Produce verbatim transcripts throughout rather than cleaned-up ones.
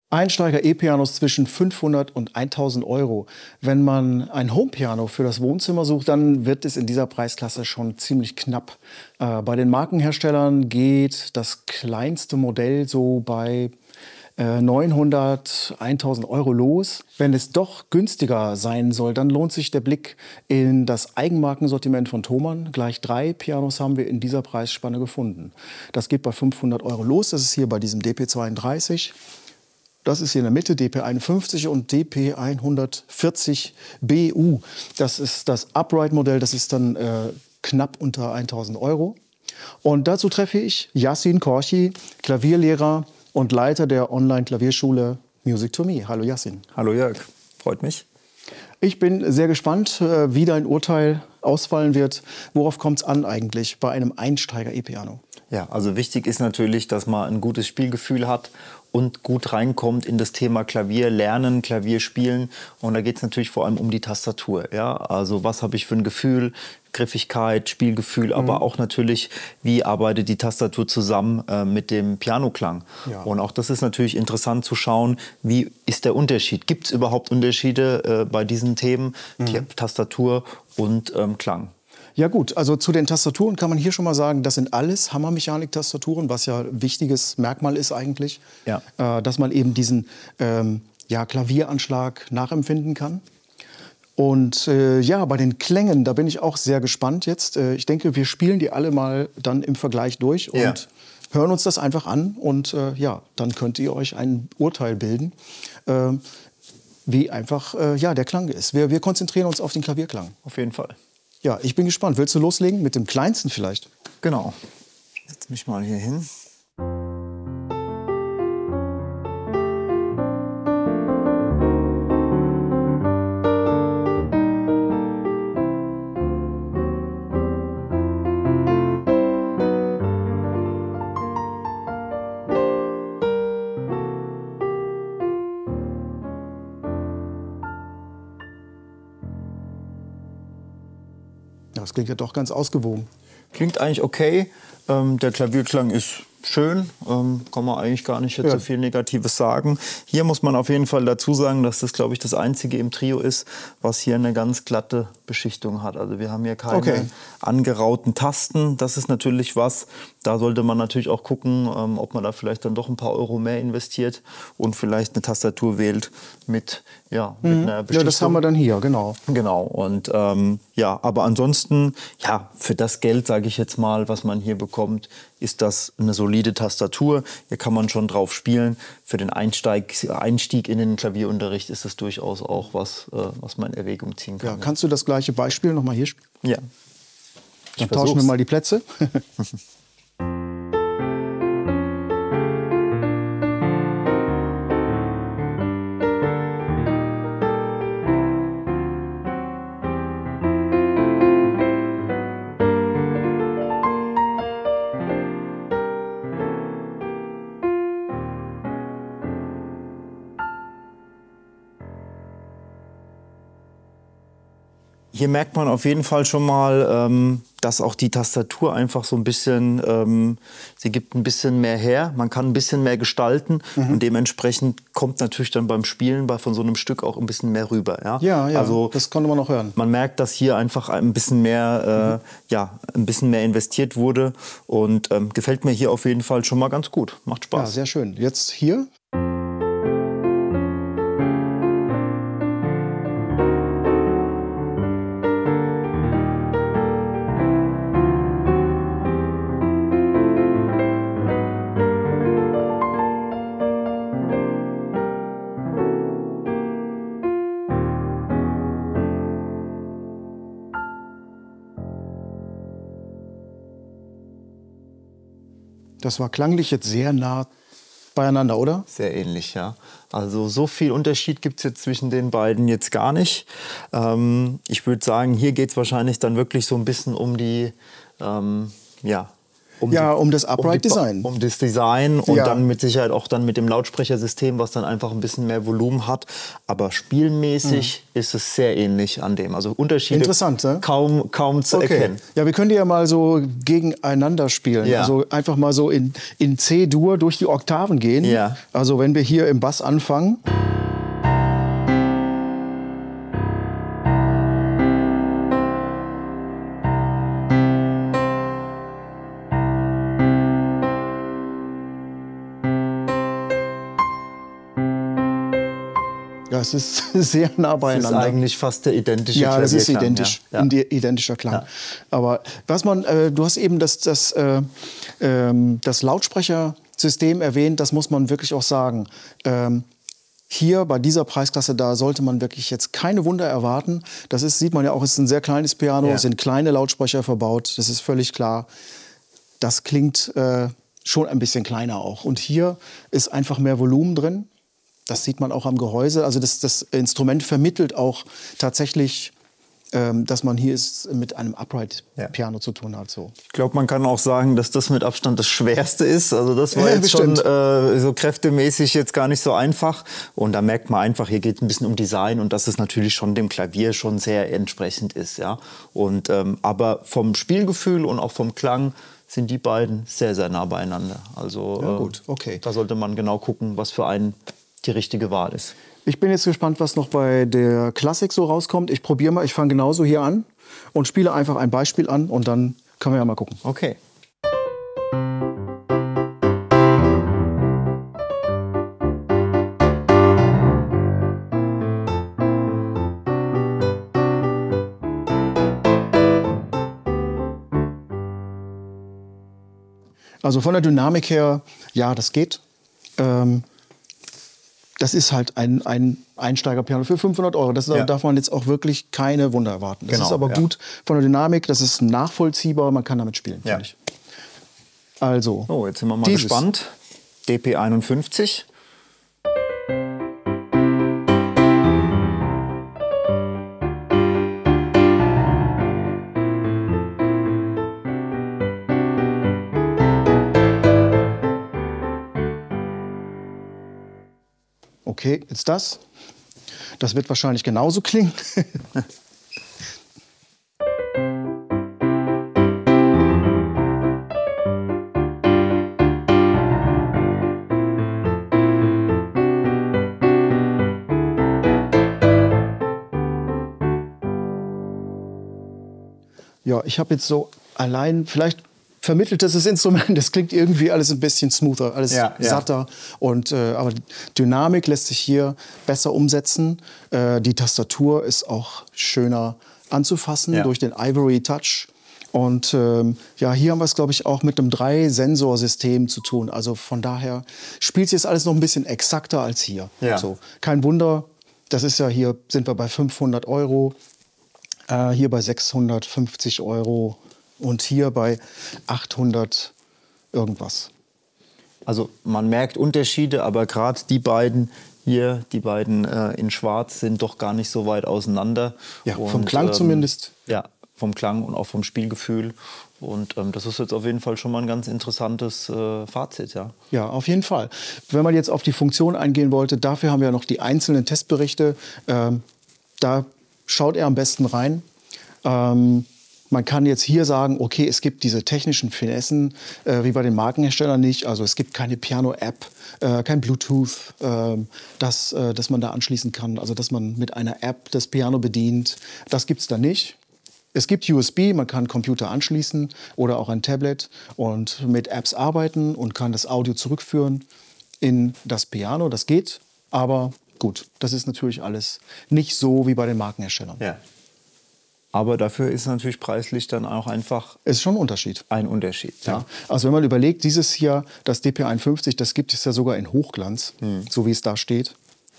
Einsteiger-E-Pianos zwischen fünfhundert und tausend Euro. Wenn man ein Home-Piano für das Wohnzimmer sucht, dann wird es in dieser Preisklasse schon ziemlich knapp. Äh, bei den Markenherstellern geht das kleinste Modell so bei äh, neunhundert, tausend Euro los. Wenn es doch günstiger sein soll, dann lohnt sich der Blick in das Eigenmarkensortiment von Thomann. Gleich drei Pianos haben wir in dieser Preisspanne gefunden. Das geht bei fünfhundert Euro los. Das ist hier bei diesem D P zweiunddreißig. Das ist hier in der Mitte D P einundfünfzig und D P hundertvierzig B U. Das ist das Upright-Modell, das ist dann äh, knapp unter tausend Euro. Und dazu treffe ich Yassin Korchi, Klavierlehrer und Leiter der Online-Klavierschule Music to Me. Hallo Yassin. Hallo Jörg, freut mich. Ich bin sehr gespannt, äh, wie dein Urteil ausfallen wird. Worauf kommt es an eigentlich bei einem Einsteiger-E-Piano? Ja, also wichtig ist natürlich, dass man ein gutes Spielgefühl hat und gut reinkommt in das Thema Klavier lernen, Klavier spielen. Und da geht es natürlich vor allem um die Tastatur. Ja? Also was habe ich für ein Gefühl, Griffigkeit, Spielgefühl, mhm. aber auch natürlich, wie arbeitet die Tastatur zusammen äh, mit dem Pianoklang. Ja. Und auch das ist natürlich interessant zu schauen, wie ist der Unterschied. Gibt es überhaupt Unterschiede äh, bei diesen Themen, mhm. die Tastatur und ähm, Klang? Ja gut, also zu den Tastaturen kann man hier schon mal sagen, das sind alles Hammermechanik-Tastaturen, was ja ein wichtiges Merkmal ist eigentlich, ja. äh, dass man eben diesen ähm, ja, Klavieranschlag nachempfinden kann. Und äh, ja, bei den Klängen, da bin ich auch sehr gespannt jetzt. Äh, ich denke, wir spielen die alle mal dann im Vergleich durch und ja. hören uns das einfach an. Und äh, ja, dann könnt ihr euch ein Urteil bilden, äh, wie einfach äh, ja, der Klang ist. Wir, wir konzentrieren uns auf den Klavierklang. Auf jeden Fall. Ja, ich bin gespannt. Willst du loslegen mit dem kleinsten vielleicht? Genau. Setz mich mal hier hin. Das klingt ja doch ganz ausgewogen. Klingt eigentlich okay. Ähm, der Klavierklang ist schön. Ähm, kann man eigentlich gar nicht jetzt ja. so viel Negatives sagen. Hier muss man auf jeden Fall dazu sagen, dass das, glaube ich, das einzige im Trio ist, was hier eine ganz glatte Beschichtung hat. Also wir haben hier keine okay. angerauten Tasten. Das ist natürlich was, da sollte man natürlich auch gucken, ähm, ob man da vielleicht dann doch ein paar Euro mehr investiert und vielleicht eine Tastatur wählt mit, ja, mit mhm. einer Beschichtung. Ja, das haben wir dann hier, genau. Genau. Und ähm, ja, aber ansonsten, ja, für das Geld, sage ich jetzt mal, was man hier bekommt, ist das eine solide Tastatur. Hier kann man schon drauf spielen. Für den Einsteig, Einstieg in den Klavierunterricht ist das durchaus auch was, äh, was man in Erwägung ziehen kann. Ja, kannst du das gleiche Beispiel noch mal hier spielen? Ja. Dann tauschen wir mal die Plätze. Hier merkt man auf jeden Fall schon mal, ähm, dass auch die Tastatur einfach so ein bisschen, ähm, sie gibt ein bisschen mehr her, man kann ein bisschen mehr gestalten mhm. und dementsprechend kommt natürlich dann beim Spielen bei, von so einem Stück auch ein bisschen mehr rüber. Ja, ja, ja also, das konnte man noch hören. Man merkt, dass hier einfach ein bisschen mehr, äh, mhm. ja, ein bisschen mehr investiert wurde und ähm, gefällt mir hier auf jeden Fall schon mal ganz gut, macht Spaß. Ja, sehr schön. Jetzt hier. Das war klanglich jetzt sehr nah beieinander, oder? Sehr ähnlich, ja. Also so viel Unterschied gibt es jetzt zwischen den beiden jetzt gar nicht. Ähm, ich würde sagen, hier geht es wahrscheinlich dann wirklich so ein bisschen um die, ähm, ja, um ja, die, um das Upright um die, Design. Um das Design und ja. dann mit Sicherheit auch dann mit dem Lautsprechersystem, was dann einfach ein bisschen mehr Volumen hat. Aber spielmäßig mhm. ist es sehr ähnlich an dem. Also Unterschiede Interessant, ne? kaum, kaum zu okay. erkennen. Ja, wir können die ja mal so gegeneinander spielen. Ja. Also einfach mal so in, in C-Dur durch die Oktaven gehen. Ja. Also wenn wir hier im Bass anfangen. Ja, es ist sehr nah beieinander. Das ist eigentlich fast der identische Ja, das ist identisch, ja. Ja. identischer Klang. Ja. Aber was man, äh, du hast eben das, das, äh, ähm, das Lautsprechersystem erwähnt, das muss man wirklich auch sagen. Ähm, hier bei dieser Preisklasse, da sollte man wirklich jetzt keine Wunder erwarten. Das ist, sieht man ja auch, es ist ein sehr kleines Piano, Ja. es sind kleine Lautsprecher verbaut, das ist völlig klar. Das klingt äh, schon ein bisschen kleiner auch. Und hier ist einfach mehr Volumen drin. Das sieht man auch am Gehäuse. Also das, das Instrument vermittelt auch tatsächlich, ähm, dass man hier ist mit einem Upright-Piano ja. zu tun hat. So. Ich glaube, man kann auch sagen, dass das mit Abstand das Schwerste ist. Also das war ja, jetzt bestimmt. schon äh, so kräftemäßig jetzt gar nicht so einfach. Und da merkt man einfach, hier geht es ein bisschen um Design und dass es natürlich schon dem Klavier schon sehr entsprechend ist. Ja? Und, ähm, aber vom Spielgefühl und auch vom Klang sind die beiden sehr, sehr nah beieinander. Also ja, gut. Okay. Äh, da sollte man genau gucken, was für einen die richtige Wahl ist. Ich bin jetzt gespannt, was noch bei der Klassik so rauskommt. Ich probiere mal, ich fange genauso hier an und spiele einfach ein Beispiel an und dann können wir ja mal gucken. Okay. Also von der Dynamik her, ja, das geht. Ähm, Das ist halt ein, ein Einsteigerpiano für fünfhundert Euro. Das ja. darf man jetzt auch wirklich keine Wunder erwarten. Das genau, ist aber ja. gut von der Dynamik, das ist nachvollziehbar, man kann damit spielen. Ja. Also, oh, jetzt sind wir mal dieses. gespannt. D P einundfünfzig. Okay, jetzt das. Das wird wahrscheinlich genauso klingen. Ja, ich habe jetzt so allein, vielleicht vermittelt das Instrument, das klingt irgendwie alles ein bisschen smoother, alles ja, satter. Ja. Und, äh, aber Dynamik lässt sich hier besser umsetzen. Äh, die Tastatur ist auch schöner anzufassen ja. durch den Ivory Touch. Und ähm, ja, hier haben wir es, glaube ich, auch mit einem Drei-Sensor-System zu tun. Also von daher spielt sich jetzt alles noch ein bisschen exakter als hier. Ja. So, kein Wunder, das ist ja hier, sind wir bei fünfhundert Euro, äh, hier bei sechshundertfünfzig Euro. Und hier bei achthundert irgendwas. Also man merkt Unterschiede, aber gerade die beiden hier, die beiden äh, in Schwarz, sind doch gar nicht so weit auseinander. Ja, und, vom Klang ähm, zumindest. Ja, vom Klang und auch vom Spielgefühl. Und ähm, das ist jetzt auf jeden Fall schon mal ein ganz interessantes äh, Fazit. Ja. Ja, auf jeden Fall. Wenn man jetzt auf die Funktion eingehen wollte, dafür haben wir ja noch die einzelnen Testberichte. Ähm, da schaut er am besten rein. Ähm, Man kann jetzt hier sagen, okay, es gibt diese technischen Finessen, äh, wie bei den Markenherstellern nicht. Also es gibt keine Piano-App, äh, kein Bluetooth, äh, das, äh, das man da anschließen kann. Also dass man mit einer App das Piano bedient. Das gibt es da nicht. Es gibt U S B, man kann Computer anschließen oder auch ein Tablet und mit Apps arbeiten und kann das Audio zurückführen in das Piano. Das geht, aber gut, das ist natürlich alles nicht so wie bei den Markenherstellern. Ja. Aber dafür ist natürlich preislich dann auch einfach Es ist schon ein Unterschied. ein Unterschied. Ja. Ja. Also wenn man überlegt, dieses hier, das D P einundfünfzig, das gibt es ja sogar in Hochglanz, hm. so wie es da steht.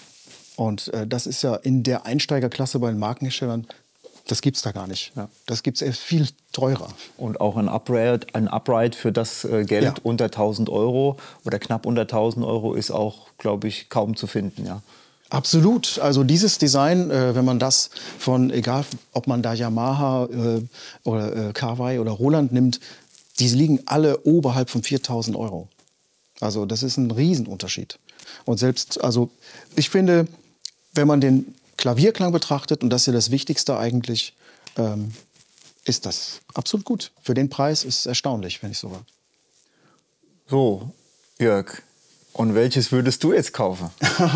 Und äh, das ist ja in der Einsteigerklasse bei den Markenherstellern, das gibt es da gar nicht. Ja. Das gibt es viel teurer. Und auch ein Upright, ein Upright für das äh, Geld ja. unter tausend Euro oder knapp unter tausend Euro ist auch, glaube ich, kaum zu finden. Ja. Absolut. Also dieses Design, äh, wenn man das von, egal ob man da Yamaha äh, oder äh, Kawai oder Roland nimmt, die liegen alle oberhalb von viertausend Euro. Also das ist ein Riesenunterschied. Und selbst, also ich finde, wenn man den Klavierklang betrachtet, und das ist ja das Wichtigste eigentlich, ähm, ist das absolut gut. Für den Preis ist es erstaunlich, wenn ich sogar. So, Jörg, und welches würdest du jetzt kaufen?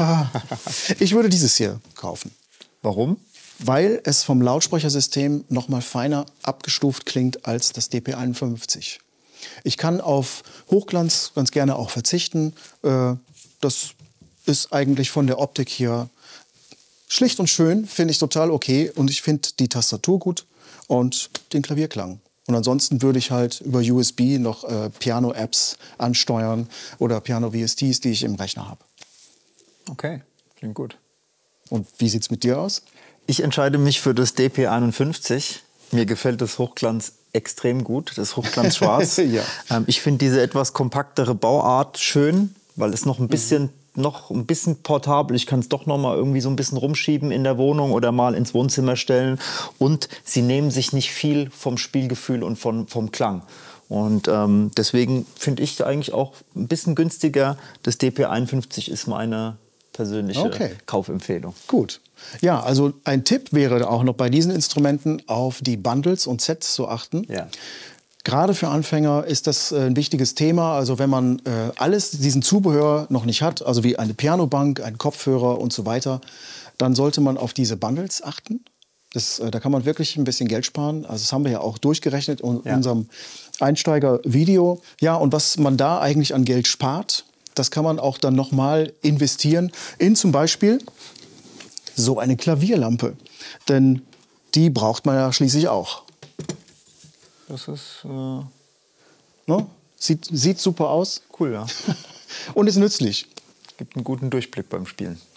Ich würde dieses hier kaufen. Warum? Weil es vom Lautsprechersystem noch mal feiner abgestuft klingt als das D P einundfünfzig. Ich kann auf Hochglanz ganz gerne auch verzichten. Äh, das ist eigentlich von der Optik hier schlicht und schön, finde ich total okay. Und ich finde die Tastatur gut und den Klavierklang. Und ansonsten würde ich halt über U S B noch äh, Piano-Apps ansteuern oder Piano-V S Ts, die ich im Rechner habe. Okay, klingt gut. Und wie sieht es mit dir aus? Ich entscheide mich für das D P einundfünfzig. Mir gefällt das Hochglanz extrem gut, das Hochglanz Schwarz. Ja. ähm, ich finde diese etwas kompaktere Bauart schön, weil es noch ein bisschen, mhm. noch ein bisschen portabel. Ich kann es doch noch mal irgendwie so ein bisschen rumschieben in der Wohnung oder mal ins Wohnzimmer stellen. Und sie nehmen sich nicht viel vom Spielgefühl und von, vom Klang. Und ähm, deswegen finde ich eigentlich auch ein bisschen günstiger. Das D P einundfünfzig ist meine persönliche okay. Kaufempfehlung. Gut. Ja, also ein Tipp wäre auch noch bei diesen Instrumenten auf die Bundles und Sets zu achten. Ja. Gerade für Anfänger ist das ein wichtiges Thema. Also wenn man äh, alles, diesen Zubehör noch nicht hat, also wie eine Pianobank, einen Kopfhörer und so weiter, dann sollte man auf diese Bundles achten. Das, äh, da kann man wirklich ein bisschen Geld sparen. Also das haben wir ja auch durchgerechnet in ja. unserem Einsteiger-Video. Ja, und was man da eigentlich an Geld spart, das kann man auch dann noch mal investieren in zum Beispiel so eine Klavierlampe. Denn die braucht man ja schließlich auch. Das ist äh ne? sieht, sieht super aus. Cool, ja. Und ist nützlich. Gibt einen guten Durchblick beim Spielen.